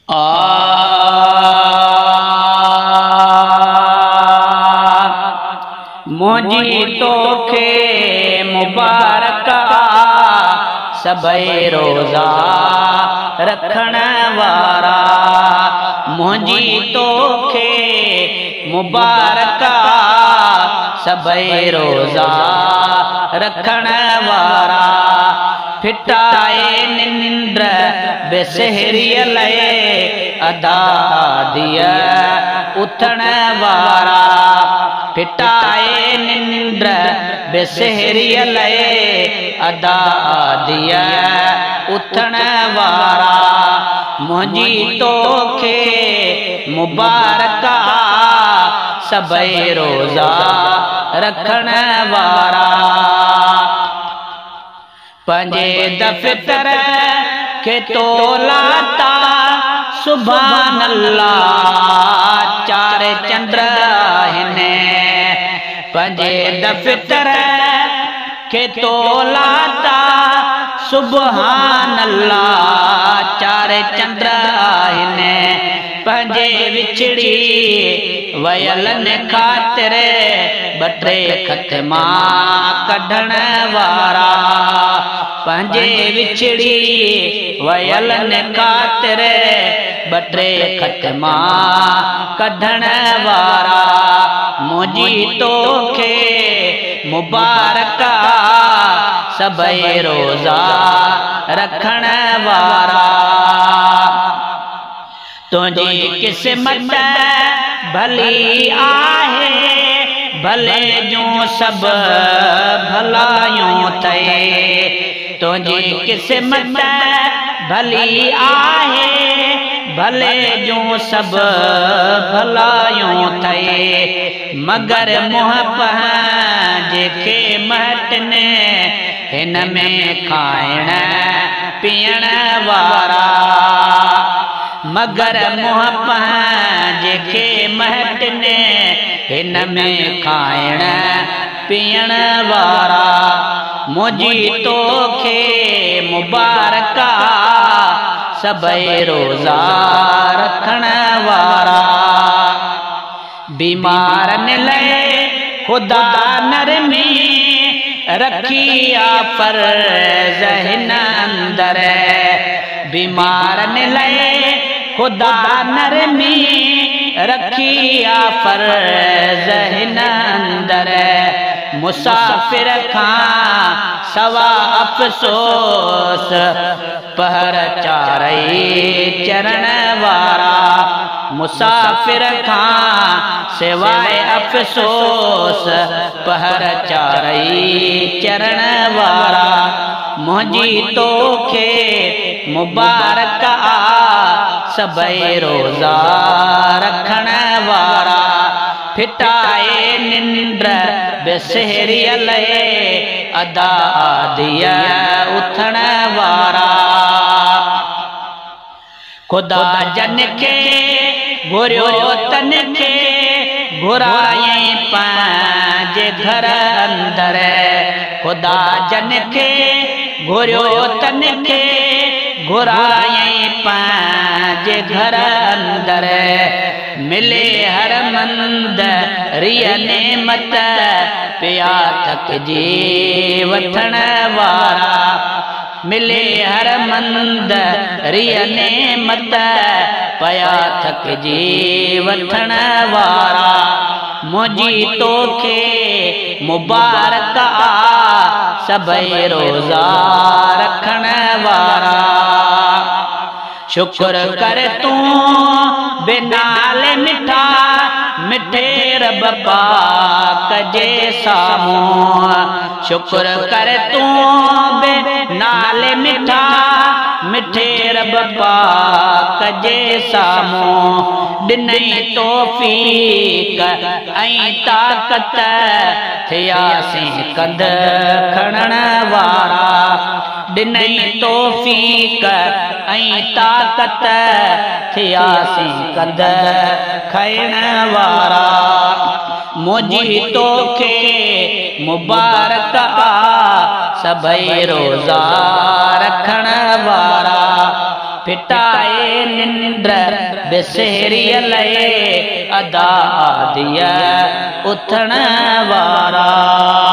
मुझी तोखे मुबारक सभई रोज़ा रखण वारा। मुझी तोखे मुबारक सभई रोज़ा रखण वारा। फिटाए निंद्र बेसहरीअ लए अदा दिया उथण वारा। फिटाए निंद्र बेसहरीअ लए अदा दिया उथण वारा। मुझी तोखे मुबारक सभई रोज़ा रखण वारा। पंजे दफ़्तर के तोलाता सुभान अल्लाह चार चंद्र हिने। पंजे दफ़्तर के तोलाता सुभान अल्लाह चार चंद्र हिने। पंजे विछड़ी वयलन खातिर बटे खतमा कढण वारा। पंजे विछड़ी वयलन खातिर बटे खतमा कढण वारा। मुझी तोखे मुबारक सभई रोज़ा रखण वारा। तुझी किस्मत भली आहे भले जूं सब भलायूं थे। तुझी किस्मत भली आहे भले जूं सब भलायूं थे। मगर मुँह पंहिंजे महटने हिन में खाइण पीअण वारा। मगर मुँह पंहिंजे महटने हिन में खाइण पीअण वारा। मुझी तोखे मुबारक सभई रोज़ा रखण वारा। बीमारन लए खुदा नरमी रखी आ फर्ज़ हिन अंदर। बीमारन लए खुदा नरमी रखी आ फर्ज़ हिन अंदर। मुसाफिर खां सवा अफ़सोस पहर चारई चरण वारा। मुसाफिर खां सिवाय अफ़सोस पहर चारई चरण वारा। मुझी तोखे मुबारक सभई रोज़ा रखण वारा। फिटाए निंद्र बेसहरीअ लए अदा दिया उथण वारा। खुदा जन के घुरियो तन के घुराई पंहिंजे घर अंदर। खुदा जन के घुरियो तन के घुराई पंहिंजे घर अंदर। मिले हर मंद रिय नेमत पिया थकजी वठण वारा। मिले हर मंद रिय नेमत पया थकजी वठण वारा। मुझी तोखे मुबारक सभई रोज़ा रखण वारा। शुक्र कर तूं बेनाल मिठा मिठे रब पाक जे सामूं। शुक्र कर तूं बेनाल मिठा मिठे रब पाक जे सामूं। ॾिनई तौफ़ीक़ ऐं ताक़त थियासीं कंध खणण वारा। ॾिनई तौफ़ीक़ ऐं ताक़त थियासीं कंध खणण वारा। मुझी तोखे मुबारक सभई रोज़ा रखण वारा। फिटाए निंद्र बेसहरी लए अदा दिया उठण वारा।